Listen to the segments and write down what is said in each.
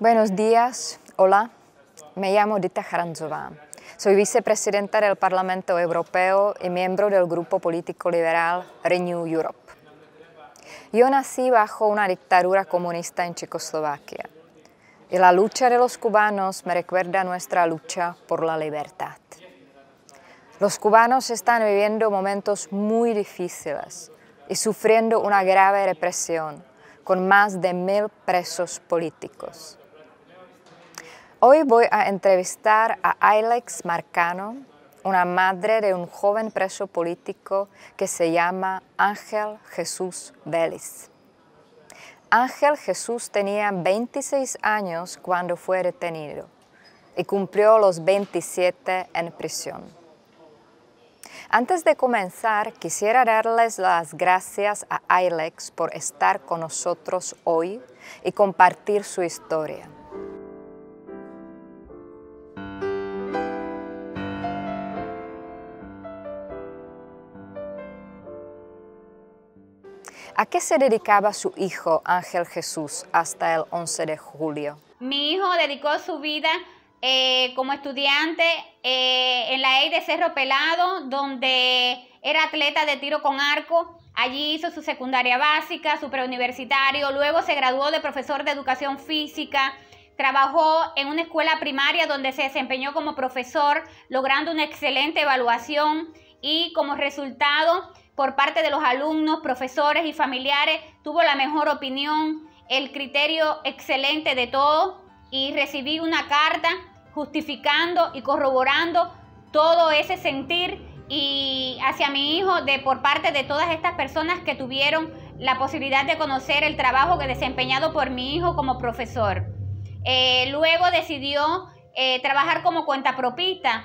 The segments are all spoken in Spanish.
Buenos días, hola, me llamo Dita Charanzová. Soy vicepresidenta del Parlamento Europeo y miembro del grupo político liberal Renew Europe. Yo nací bajo una dictadura comunista en Checoslovaquia y la lucha de los cubanos me recuerda nuestra lucha por la libertad. Los cubanos están viviendo momentos muy difíciles y sufriendo una grave represión con más de 1000 presos políticos. Hoy voy a entrevistar a Ailex Marcano, una madre de un joven preso político que se llama Ángel Jesús Vélez. Ángel Jesús tenía 26 años cuando fue detenido y cumplió los 27 en prisión. Antes de comenzar, quisiera darles las gracias a Ailex por estar con nosotros hoy y compartir su historia. ¿A qué se dedicaba su hijo Ángel Jesús hasta el 11 de julio? Mi hijo dedicó su vida como estudiante en la EI de Cerro Pelado, donde era atleta de tiro con arco. Allí hizo su secundaria básica, su preuniversitario, luego se graduó de profesor de educación física. Trabajó en una escuela primaria donde se desempeñó como profesor, logrando una excelente evaluación y como resultado, por parte de los alumnos, profesores y familiares, tuvo la mejor opinión, el criterio excelente de todos, y recibí una carta justificando y corroborando todo ese sentir y hacia mi hijo por parte de todas estas personas que tuvieron la posibilidad de conocer el trabajo que desempeñado por mi hijo como profesor. Luego decidió trabajar como cuentapropista.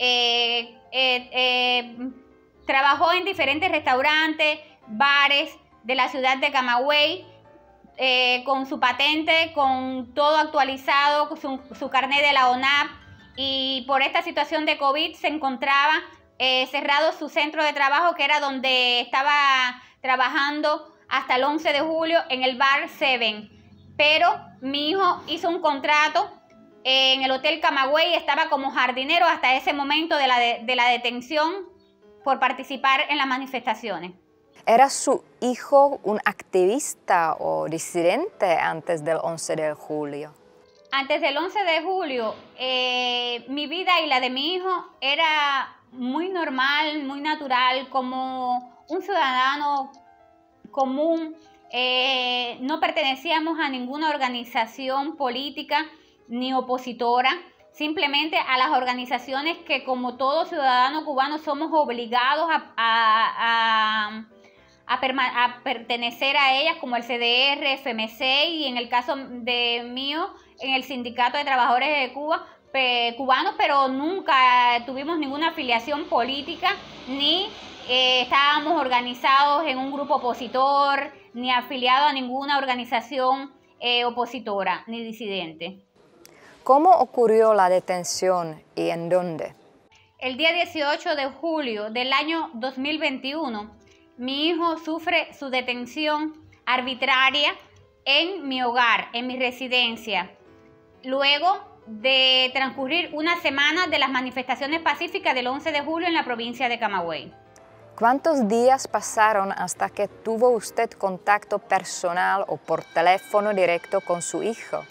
Trabajó en diferentes restaurantes, bares de la ciudad de Camagüey, con su patente, con todo actualizado, con su carnet de la ONAP, y por esta situación de COVID se encontraba cerrado su centro de trabajo, que era donde estaba trabajando hasta el 11 de julio en el bar Seven. Pero mi hijo hizo un contrato en el Hotel Camagüey y estaba como jardinero hasta ese momento de la detención por participar en las manifestaciones. ¿Era su hijo un activista o disidente antes del 11 de julio? Antes del 11 de julio, mi vida y la de mi hijo era muy normal, muy natural, como un ciudadano común. No pertenecíamos a ninguna organización política ni opositora. Simplemente a las organizaciones que, como todo ciudadano cubano, somos obligados a pertenecer a ellas, como el CDR, FMC y en el caso de mío, en el Sindicato de Trabajadores de Cuba, cubanos, pero nunca tuvimos ninguna afiliación política, ni estábamos organizados en un grupo opositor, ni afiliados a ninguna organización opositora, ni disidente. ¿Cómo ocurrió la detención y en dónde? El día 18 de julio del año 2021, mi hijo sufre su detención arbitraria en mi hogar, en mi residencia, luego de transcurrir una semana de las manifestaciones pacíficas del 11 de julio en la provincia de Camagüey. ¿Cuántos días pasaron hasta que tuvo usted contacto personal o por teléfono directo con su hijo?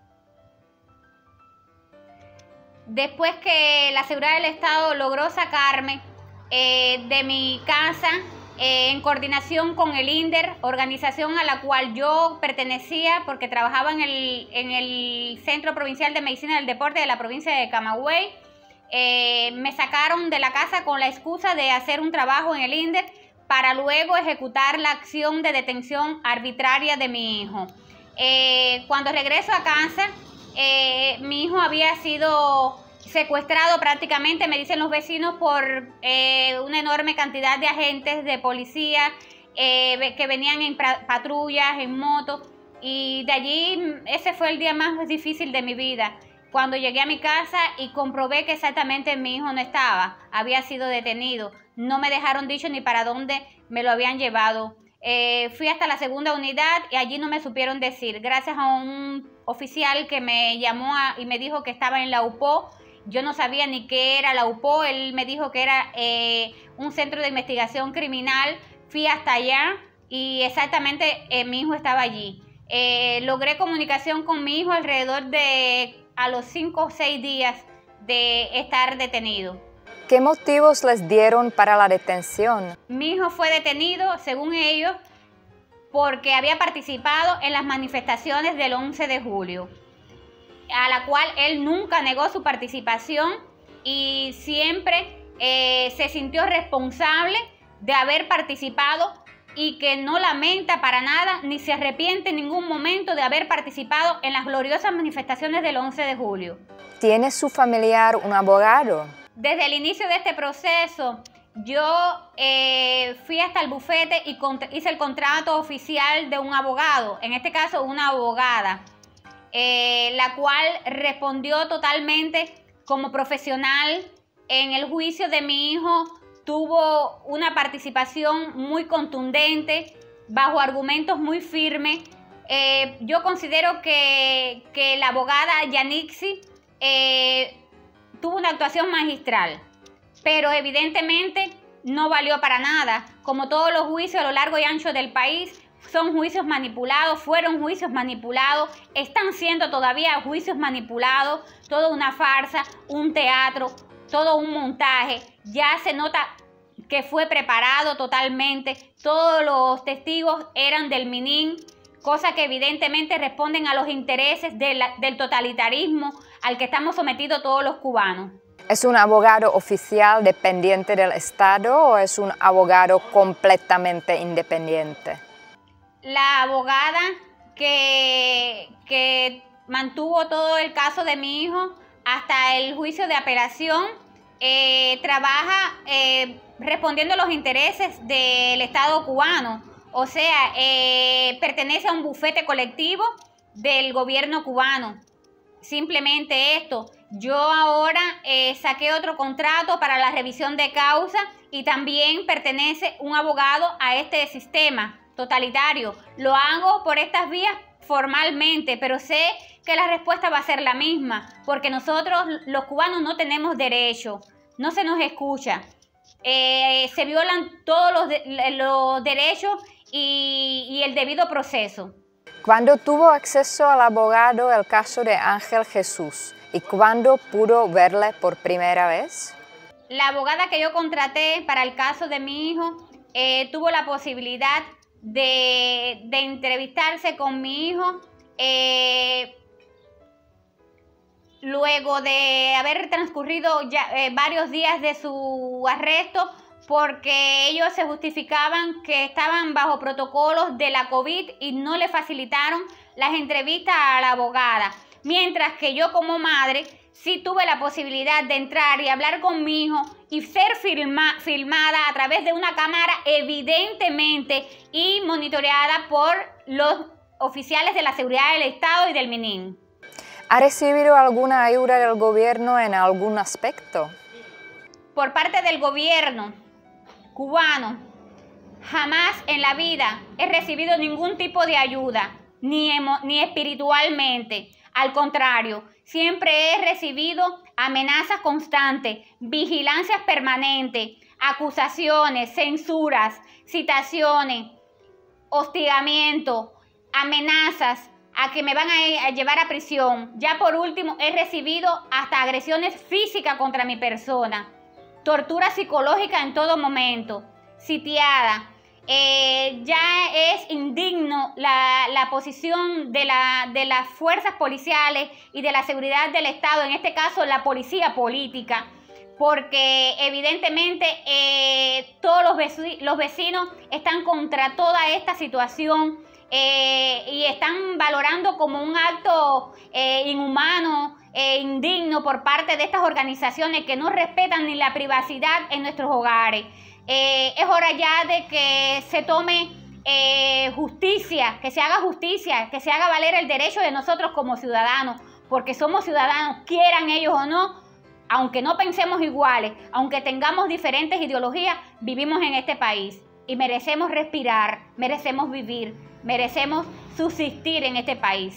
Después que la seguridad del Estado logró sacarme de mi casa, en coordinación con el INDER, organización a la cual yo pertenecía porque trabajaba en el Centro Provincial de Medicina del Deporte de la provincia de Camagüey, me sacaron de la casa con la excusa de hacer un trabajo en el INDER para luego ejecutar la acción de detención arbitraria de mi hijo. Cuando regreso a casa, mi hijo había sido secuestrado prácticamente, me dicen los vecinos, por una enorme cantidad de agentes de policía que venían en patrullas, en motos, y de allí ese fue el día más difícil de mi vida, cuando llegué a mi casa y comprobé que exactamente mi hijo no estaba, había sido detenido. No me dejaron dicho ni para dónde me lo habían llevado. Fui hasta la segunda unidad y allí no me supieron decir. Gracias a un oficial que me llamó y me dijo que estaba en la UPO. Yo no sabía ni qué era la UPO, él me dijo que era un centro de investigación criminal. Fui hasta allá y exactamente mi hijo estaba allí. Logré comunicación con mi hijo alrededor de a los 5 o 6 días de estar detenido. ¿Qué motivos les dieron para la detención? Mi hijo fue detenido, según ellos, porque había participado en las manifestaciones del 11 de julio, a la cual él nunca negó su participación y siempre se sintió responsable de haber participado y que no lamenta para nada ni se arrepiente en ningún momento de haber participado en las gloriosas manifestaciones del 11 de julio. ¿Tiene su familiar un abogado? Desde el inicio de este proceso, yo fui hasta el bufete y hice el contrato oficial de un abogado, en este caso una abogada, la cual respondió totalmente como profesional en el juicio de mi hijo. Tuvo una participación muy contundente, bajo argumentos muy firmes. Yo considero que la abogada Yanixi tuvo una actuación magistral, pero evidentemente no valió para nada. Como todos los juicios a lo largo y ancho del país, son juicios manipulados, fueron juicios manipulados, están siendo todavía juicios manipulados, toda una farsa, un teatro, todo un montaje. Ya se nota que fue preparado totalmente, todos los testigos eran del MININ, cosa que evidentemente responden a los intereses del totalitarismo al que estamos sometidos todos los cubanos. ¿Es un abogado oficial dependiente del Estado o es un abogado completamente independiente? La abogada que mantuvo todo el caso de mi hijo hasta el juicio de apelación trabaja respondiendo a los intereses del Estado cubano. O sea, pertenece a un bufete colectivo del gobierno cubano. Simplemente esto. Yo ahora saqué otro contrato para la revisión de causa y también pertenece un abogado a este sistema totalitario. Lo hago por estas vías formalmente, pero sé que la respuesta va a ser la misma, porque nosotros los cubanos no tenemos derecho, no se nos escucha. Se violan todos los derechos y el debido proceso. ¿Cuándo tuvo acceso al abogado el caso de Ángel Jesús? ¿Y cuándo pudo verle por primera vez? La abogada que yo contraté para el caso de mi hijo tuvo la posibilidad de entrevistarse con mi hijo luego de haber transcurrido ya varios días de su arresto, porque ellos se justificaban que estaban bajo protocolos de la COVID y no le facilitaron las entrevistas a la abogada. Mientras que yo como madre sí tuve la posibilidad de entrar y hablar con mi hijo y ser filmada a través de una cámara evidentemente y monitoreada por los oficiales de la seguridad del Estado y del MININ. ¿Ha recibido alguna ayuda del gobierno en algún aspecto? Por parte del gobierno cubano, jamás en la vida he recibido ningún tipo de ayuda, ni espiritualmente. Al contrario, siempre he recibido amenazas constantes, vigilancias permanentes, acusaciones, censuras, citaciones, hostigamiento, amenazas a que me van a llevar a prisión. Ya por último, he recibido hasta agresiones físicas contra mi persona, tortura psicológica en todo momento, sitiada. Ya es indigno la posición de las fuerzas policiales y de la seguridad del Estado, en este caso la policía política, porque evidentemente todos los vecinos están contra toda esta situación y están valorando como un acto inhumano, indigno por parte de estas organizaciones que no respetan ni la privacidad en nuestros hogares. Es hora ya de que se tome justicia, que se haga justicia, que se haga valer el derecho de nosotros como ciudadanos, porque somos ciudadanos, quieran ellos o no, aunque no pensemos iguales, aunque tengamos diferentes ideologías, vivimos en este país y merecemos respirar, merecemos vivir, merecemos subsistir en este país.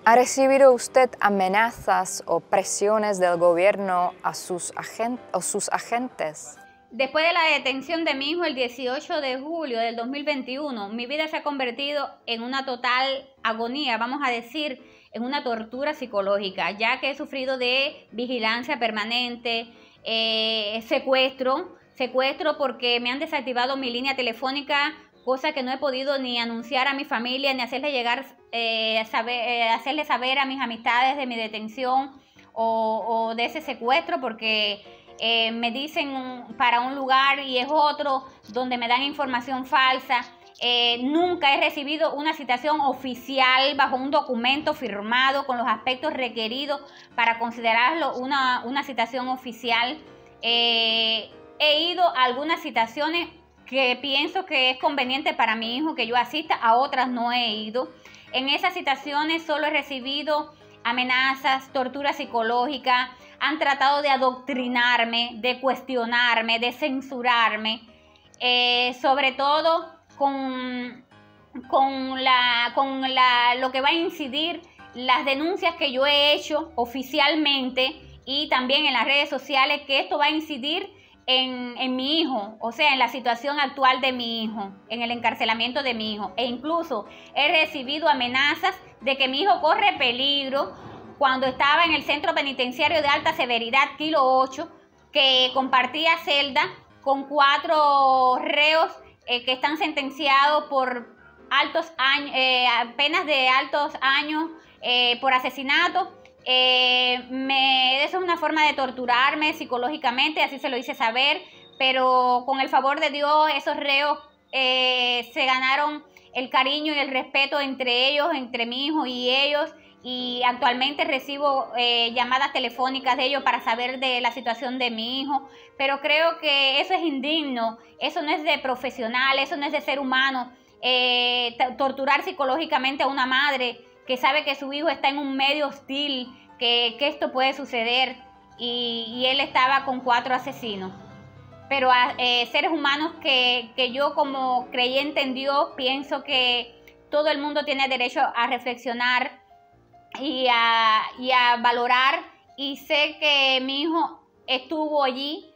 ¿Ha recibido usted amenazas o presiones del gobierno a sus agentes? Después de la detención de mi hijo el 18 de julio del 2021, mi vida se ha convertido en una total agonía, vamos a decir, en una tortura psicológica, ya que he sufrido de vigilancia permanente, secuestro porque me han desactivado mi línea telefónica, cosa que no he podido ni anunciar a mi familia, ni hacerle llegar, hacerle saber a mis amistades de mi detención o de ese secuestro, porque me dicen para un lugar y es otro, donde me dan información falsa. Nunca he recibido una citación oficial bajo un documento firmado con los aspectos requeridos para considerarlo una citación oficial. He ido a algunas citaciones que pienso que es conveniente para mi hijo que yo asista, a otras no he ido. En esas citaciones solo he recibido amenazas, tortura psicológica, han tratado de adoctrinarme, de cuestionarme, de censurarme, sobre todo con lo que va a incidir las denuncias que yo he hecho oficialmente y también en las redes sociales, que esto va a incidir en mi hijo, o sea, en la situación actual de mi hijo, en el encarcelamiento de mi hijo. E incluso he recibido amenazas de que mi hijo corre peligro cuando estaba en el centro penitenciario de alta severidad, Kilo 8, que compartía celda con 4 reos que están sentenciados por penas de altos años por asesinato. Eso es una forma de torturarme psicológicamente, así se lo hice saber, pero con el favor de Dios esos reos se ganaron el cariño y el respeto entre ellos, entre mi hijo y ellos, y actualmente recibo llamadas telefónicas de ellos para saber de la situación de mi hijo, pero creo que eso es indigno, eso no es de profesional, eso no es de ser humano, torturar psicológicamente a una madre que sabe que su hijo está en un medio hostil, que esto puede suceder, y él estaba con 4 asesinos. Pero seres humanos que yo como creyente en Dios pienso que todo el mundo tiene derecho a reflexionar y a valorar, y sé que mi hijo estuvo allí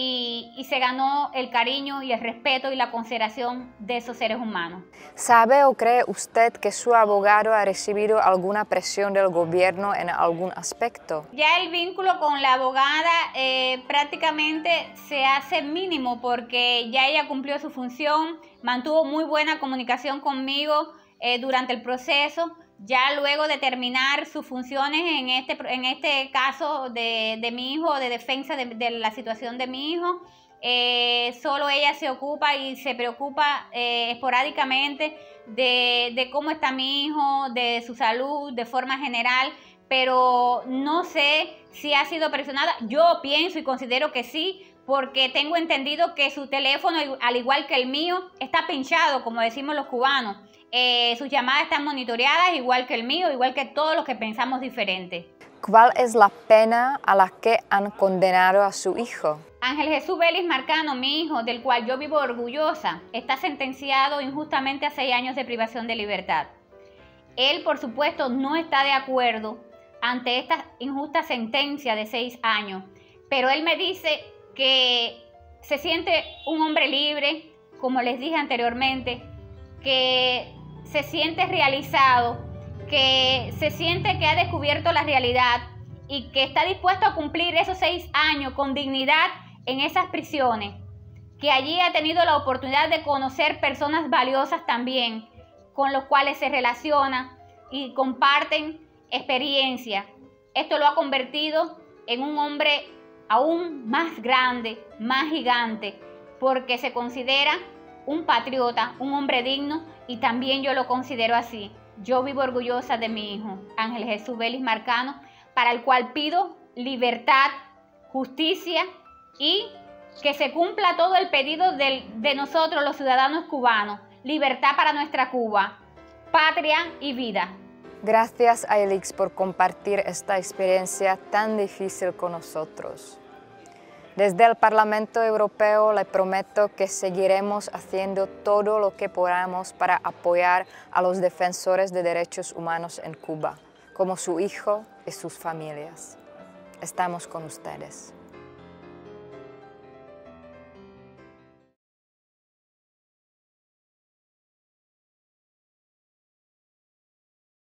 y se ganó el cariño y el respeto y la consideración de esos seres humanos. ¿Sabe o cree usted que su abogado ha recibido alguna presión del gobierno en algún aspecto? Ya el vínculo con la abogada prácticamente se hace mínimo, porque ya ella cumplió su función, mantuvo muy buena comunicación conmigo durante el proceso. Ya luego de terminar sus funciones en este caso de mi hijo, de defensa de la situación de mi hijo, solo ella se ocupa y se preocupa esporádicamente de cómo está mi hijo, de su salud, de forma general, pero no sé si ha sido presionada. Yo pienso y considero que sí, porque tengo entendido que su teléfono, al igual que el mío, está pinchado, como decimos los cubanos. Sus llamadas están monitoreadas, igual que el mío, igual que todos los que pensamos diferente. ¿Cuál es la pena a la que han condenado a su hijo? Ángel Jesús Vélez Marcano, mi hijo, del cual yo vivo orgullosa, está sentenciado injustamente a 6 años de privación de libertad. Él, por supuesto, no está de acuerdo ante esta injusta sentencia de 6 años, pero él me dice que se siente un hombre libre, como les dije anteriormente, que se siente realizado, que se siente que ha descubierto la realidad y que está dispuesto a cumplir esos 6 años con dignidad en esas prisiones, que allí ha tenido la oportunidad de conocer personas valiosas también, con los cuales se relaciona y comparten experiencia. Esto lo ha convertido en un hombre aún más grande, más gigante, porque se considera un patriota, un hombre digno, y también yo lo considero así. Yo vivo orgullosa de mi hijo, Ángel Jesús Vélez Marcano, para el cual pido libertad, justicia y que se cumpla todo el pedido de nosotros los ciudadanos cubanos. Libertad para nuestra Cuba, patria y vida. Gracias, Ailix, por compartir esta experiencia tan difícil con nosotros. Desde el Parlamento Europeo le prometo que seguiremos haciendo todo lo que podamos para apoyar a los defensores de derechos humanos en Cuba. como su hijo y sus familias. Estamos con ustedes.